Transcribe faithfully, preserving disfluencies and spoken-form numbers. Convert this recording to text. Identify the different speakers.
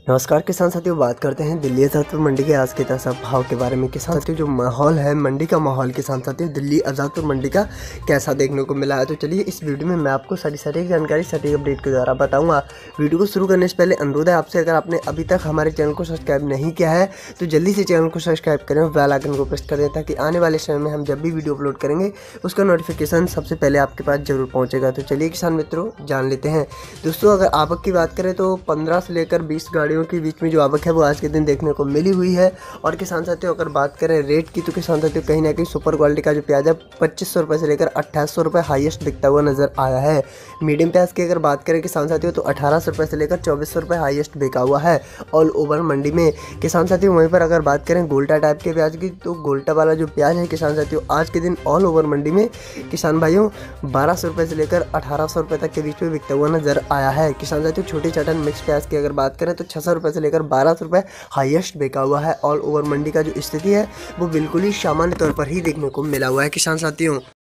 Speaker 1: नमस्कार किसान साथियों, बात करते हैं दिल्ली आज़ादपुर मंडी के आज के ताज़ा भाव के बारे में। किसान साथियों, जो माहौल है मंडी का माहौल किसान साथियों दिल्ली आज़ादपुर मंडी का कैसा देखने को मिला है, तो चलिए इस वीडियो में मैं आपको सारी सटीक जानकारी सटीक अपडेट के द्वारा बताऊंगा। वीडियो को शुरू करने से पहले अनुरोध है आपसे, अगर आपने अभी तक हमारे चैनल को सब्सक्राइब नहीं किया है तो जल्दी से चैनल को सब्सक्राइब करें और बेल आइकन को प्रेस करें, ताकि आने वाले समय में हम जब भी वीडियो अपलोड करेंगे उसका नोटिफिकेशन सबसे पहले आपके पास जरूर पहुँचेगा। तो चलिए किसान मित्रों जान लेते हैं। दोस्तों, अगर आवक की बात करें तो पंद्रह से लेकर बीस गाड़ियों के बीच में जो आवक है वो आज के दिन देखने को मिली हुई है। और किसान साथियों अगर बात करें रेट की, तो किसान साथियों कहीं ना कहीं सुपर क्वालिटी का जो प्याज है पच्चीस सौ रुपये से लेकर अट्ठाईस सौ रुपये हाईएस्ट बिकता हुआ नजर आया है। मीडियम प्याज की अगर बात करें किसान साथियों तो अठारह सौ रुपये से लेकर चौबीस सौ रुपये हाईएस्ट बिका हुआ है ऑल ओवर मंडी में। किसान साथियों वहीं पर अगर बात करें गोल्टा टाइप के प्याज की, तो गोल्टा वाला जो प्याज है किसान साथियों आज के दिन ऑल ओवर मंडी में किसान भाइयों बारह सौ रुपये से लेकर अठारह सौ रुपये तक के बीच में बिकता हुआ नजर आया है। किसान साथियों छोटी चटन मिक्स प्याज की अगर बात करें तो छः सौ रुपये से लेकर बारह सौ रुपये हाईएस्ट बिका हुआ है। ऑल ओवर मंडी का जो स्थिति है वो बिल्कुल ही सामान्य तौर पर ही देखने को मिला हुआ है किसान साथियों।